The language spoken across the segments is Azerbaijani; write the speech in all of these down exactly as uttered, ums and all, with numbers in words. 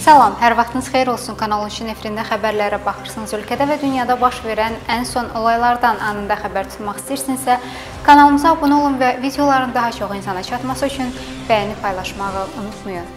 Salam, hər vaxtınız xeyir olsun. Kanal üçün efirində xəbərlərə baxırsınız. Ölkədə və dünyada baş verən ən son olaylardan anında xəbər tutmaq istəyirsinizsə, kanalımıza abunə olun və videoların daha çox insana çatması üçün bəyəni paylaşmağı unutmayın.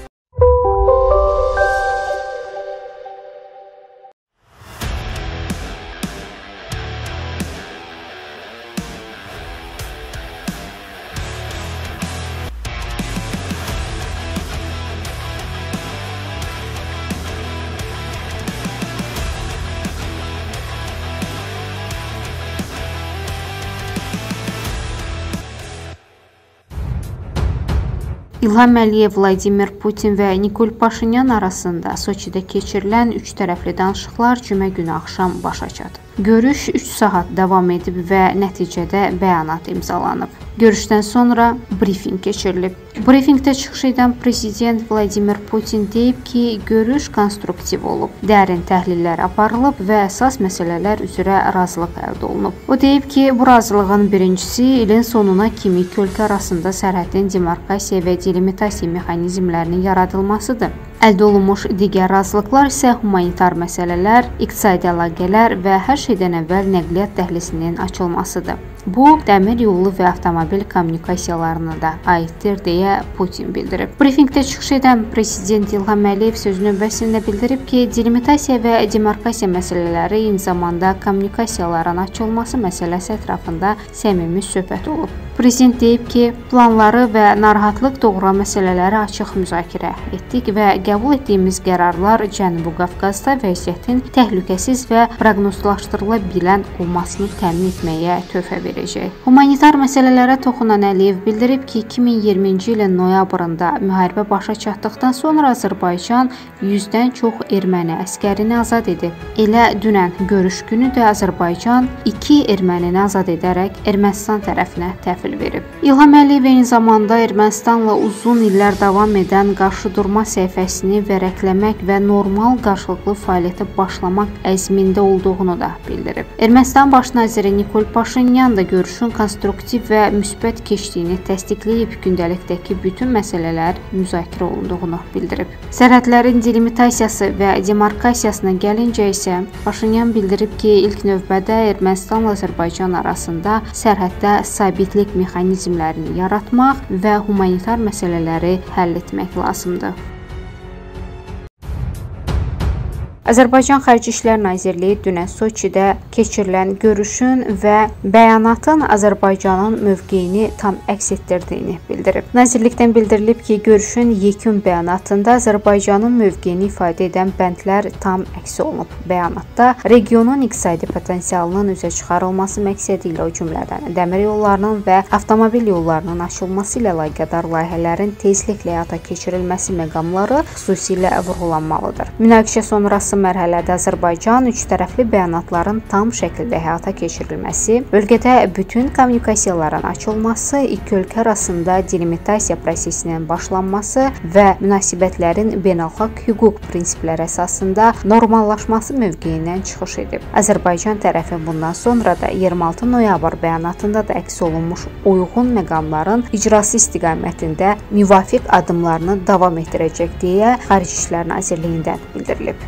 İlham Əliyev, Vladimir Putin və Nikol Paşinyan arasında Soçidə keçirilən üç tərəfli danışıqlar cümə günü axşam başa çatıb. Görüş üç saat davam edib və nəticədə bəyanat imzalanıb. Görüşdən sonra brifinq keçirilib. Brifinqdə çıxış edən Prezident Vladimir Putin deyib ki, görüş konstruktiv olub, dərin təhlillər aparılıb və əsas məsələlər üzrə razılıq əldə olunub. O deyib ki, bu razılığın birincisi ilin sonuna kimi iki ölkə arasında sərhədin demarkasiya və delimitasiya mexanizmlərinin yaradılmasıdır. Əldə olunmuş digər razılıqlar isə humanitar məsələlər, iqtisadi əlaqələr və hər şeydən əvvəl nəqliyyat dəhlizinin açılmasıdır. Bu, dəmir yolu və avtomobil kommunikasiyalarına da aiddir, deyə Putin bildirib. Brifinqdə çıxış edən Prezident İlham Əliyev söz növbəsində bildirib ki, delimitasiya və demarkasiya məsələləri eyni zamanda kommunikasiyaların açılması məsələsi ətrafında səmimi söhbət olub. Prezident deyib ki, planları və narahatlıq doğuran məsələləri açıq müzakirə etdik və qəbul etdiyimiz qərarlar Cənubi Qafqazda vəziyyətin təhlükəsiz və proqnozlaşdırıla bilən olmasını təmin etməyə töhfə verəcək. Humanitar məsələlərə toxunan Əliyev bildirib ki, iki min iyirminci ilin noyabrında müharibə başa çatdıqdan sonra Azərbaycan yüzdən çox erməni əskərini azad edib. Elə dünən görüş günü də Azərbaycan iki ermənini azad edərək Ermənistan tərəfinə təhvil verib. İlham Əliyev eyni zamanda Ermənistanla uzun illər davam edən qarşıdurma səhifəsini vərəqləmək və normal qarşılıqlı fəaliyyətə başlamaq əzmində olduğunu da bildirib. Ermənistan baş naziri Nikol Paşinyan da görüşün konstruktiv və müsbət keçdiyini təsdiqləyib, gündəlikdəki bütün məsələlər müzakirə olunduğunu bildirib. Sərhədlərin delimitasiyası və demarkasiyasına gəlincə isə Paşinyan bildirib ki, ilk növbədə Ermənistanla Azərbaycan arasında sərhəddə sabitlik mexanizmlərini yaratmaq və humanitar məsələləri həll etmək lazımdır. Azərbaycan Xarici İşlər Nazirliyi dünən Soçidə keçirilən görüşün və bəyanatın Azərbaycanın mövqeyini tam əks etdirdiyini bildirib. Nazirlikdən bildirilib ki, görüşün yekun bəyanatında Azərbaycanın mövqeyini ifadə edən bəndlər tam əks olunub. Bəyanatda regionun iqtisadi potensialının üzə çıxarılması məqsədi ilə o cümlədən dəmir yollarının və avtomobil yollarının açılması ilə əlaqədar layihələrin tezliklə həyata keçirilməsi məqamları xüsusilə vurğulanmalıdır. Münaqişə sonrası mərhələdə Azərbaycan üç tərəfli bəyanatların tam şəkildə həyata keçirilməsi, bölgədə bütün kommunikasiyaların açılması, iki ölkə arasında delimitasiya prosesinin başlanması və münasibətlərin beynəlxalq hüquq prinsipləri əsasında normallaşması mövqeyindən çıxış edib. Azərbaycan tərəfi bundan sonra da iyirmi altı noyabr bəyanatında da əks olunmuş uyğun məqamların icrası istiqamətində müvafiq addımlarını davam etdirəcək deyə Xarici İşlər Nazirliyindən bildirilib.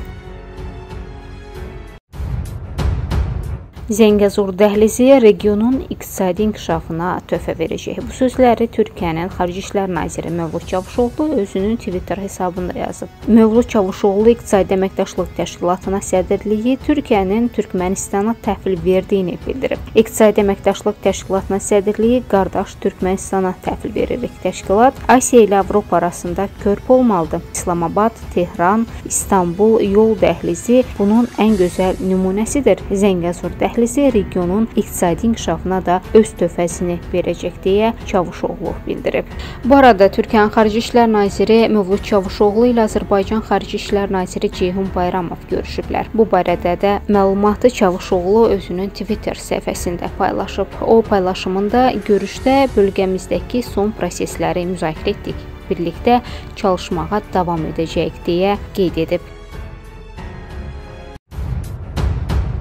Zəngəzur dəhlizi regionun iqtisadi inkişafına töhfə verəcək. Bu sözləri Türkiyənin Xarici İşlər Naziri Mövlud Çavuşoğlu özünün Twitter hesabında yazıb. Mövlud Çavuşoğlu İqtisadi Əməkdaşlıq Təşkilatına sədrliyi Türkiyənin Türkmənistana təhvil verdiyini bildirib. İqtisadi Əməkdaşlıq Təşkilatına sədrliyi qardaş Türkmənistana təhvil veririk. Təşkilat Asiya ilə Avropa arasında körpü olmalıdır. İslamabad, Tehran, İstanbul yol dəhlizi bunun ən gözəl nümunəsidir. Zəngəzur dəhlizi Dəhlizi regionun iqtisadi inkişafına da öz töhfəsini verəcək deyə Çavuşoğlu bildirib. Bu arada Türkiyənin Xarici İşlər Naziri Mövlud Çavuşoğlu ilə Azərbaycan Xarici İşlər Naziri Ceyhun Bayramov görüşüblər. Bu barədə də məlumatı Çavuşoğlu özünün Twitter səhifəsində paylaşıb. O paylaşımında görüşdə bölgəmizdəki son prosesləri müzakirə etdik. Birlikdə çalışmağa davam edəcəyik deyə qeyd edib.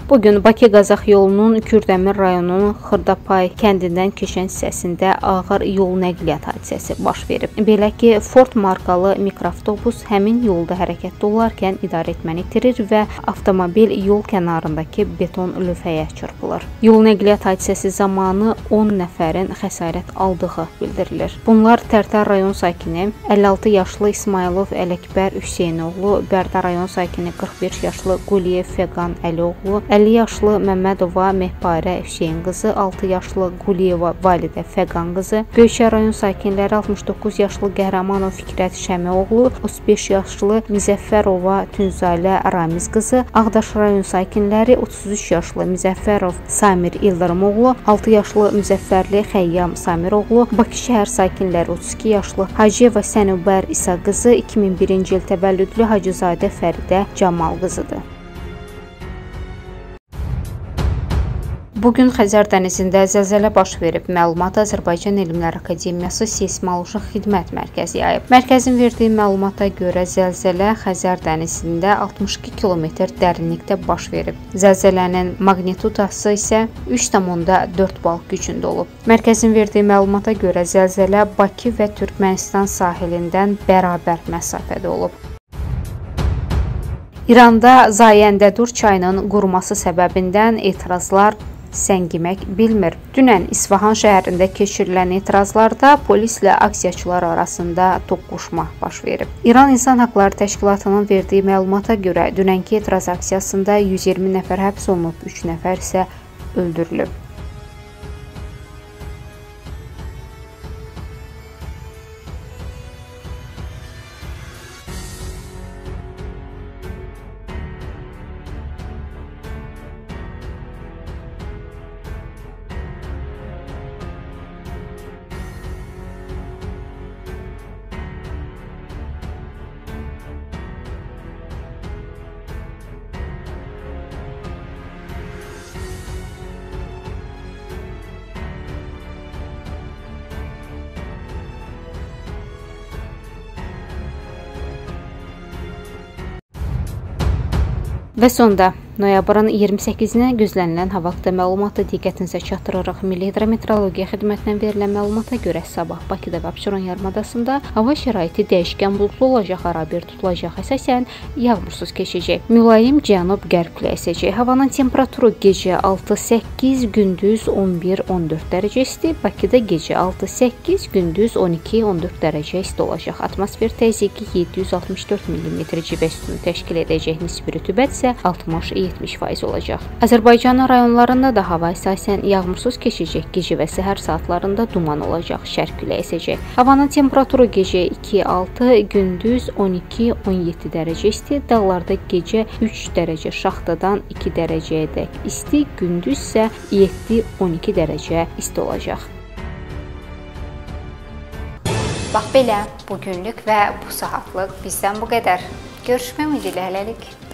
Bugün Bakı-Qazax yolunun Kürdəmir rayonunun Xırdapay kəndindən keçən hissəsində ağır yol nəqliyyat hadisəsi baş verib. Belə ki, Ford markalı mikroavtobus həmin yolda hərəkətdə olarkən idarə etməni itirir və avtomobil yol kənarındakı beton lövhəyə çırpılır. Yol nəqliyyat hadisəsi zamanı on nəfərin xəsarət aldığı bildirilir. Bunlar Tərtər rayon sakini əlli altı yaşlı İsmailov Ələkbər Hüseynoğlu, Bərdə rayon sakini qırx beş yaşlı Quliyev Fəqan Əlioğlu, əlli yaşlı Məmmədova Mehbarə Hüseyn qızı, altı yaşlı Quliyeva Validə Fəqan qızı, Göyçə rayon sakinləri altmış doqquz yaşlı Qəhrəmanov Fikrət Şəmioğlu, otuz beş yaşlı Müzəffərova Tünzalə Ramiz qızı, Ağdaş rayon sakinləri otuz üç yaşlı Müzəffərov Samir İldırımoğlu, altı yaşlı Müzəffərli Xəyyam Samiroğlu, Bakı şəhər sakinləri otuz iki yaşlı Hacıyeva Sənubər İsa qızı, iki min birinci il təvəllüdlü Hacızadə Fəridə Camal qızıdır. Bugün Xəzər dənizində zəlzələ baş verib. Məlumatı Azərbaycan Elmlər Akademiyası Seysmoloji Xidmət Mərkəzi yayıb. Mərkəzin verdiyi məlumata görə zəlzələ Xəzər dənizində altmış iki kilometr dərinlikdə baş verib. Zəlzələnin maqnitudası isə üç tam dörd bal gücündə olub. Mərkəzin verdiyi məlumata görə zəlzələ Bakı və Türkmənistan sahilindən bərabər məsafədə olub. İranda Zayəndədur çayının quruması səbəbindən etirazlar səngimək bilmir. Dünən İsfahan şəhərində keçirilən etirazlarda polislə aksiyaçılar arasında toqquşma baş verib. İran İnsan Haqları Təşkilatının verdiyi məlumata görə dünənki etiraz aksiyasında yüz iyirmi nəfər həbs olunub, üç nəfər isə öldürülüb. Və sonda noyabrın iyirmi səkkizinə gözlənilən hava haqqında məlumatı diqqətinizə çatdırırıq. Milli Hidrometeorologiya Xidmətindən verilən məlumata görə sabah Bakıda və Abşeron yarımadasında hava şəraiti dəyişkən buludlu olacaq, arabir tutulacaq, əsasən yağmursuz keçəcək. Mülayim cənub-qərb küləyi əsəcək. Havanın temperaturu gecə altı səkkiz, gündüz on bir on dörd dərəcə isti, Bakıda gecə altı səkkiz, gündüz on iki on dörd dərəcə isti olacaq. Atmosfer təzyiqi yeddi yüz altmış dörd millimetr civə sütunu təşkil edəcək, nisbi rütubət isə altmış yetmiş faiz olacaq. Azərbaycanın rayonlarında da hava əsasən yağmursuz keçəcək. Gecə və səhər saatlarında duman olacaq, şərq küləyi əsəcək. Havanın temperaturu gecə iki altı, gündüz on iki on yeddi dərəcə isti, dağlarda gecə üç dərəcə, şaxtadan iki dərəcəyə dək isti, gündüz isə yeddi on iki dərəcə isti olacaq. Bax belə, bugünlük və bu saatlıq bizdən bu qədər. Görüşmək ümidilə hələlik.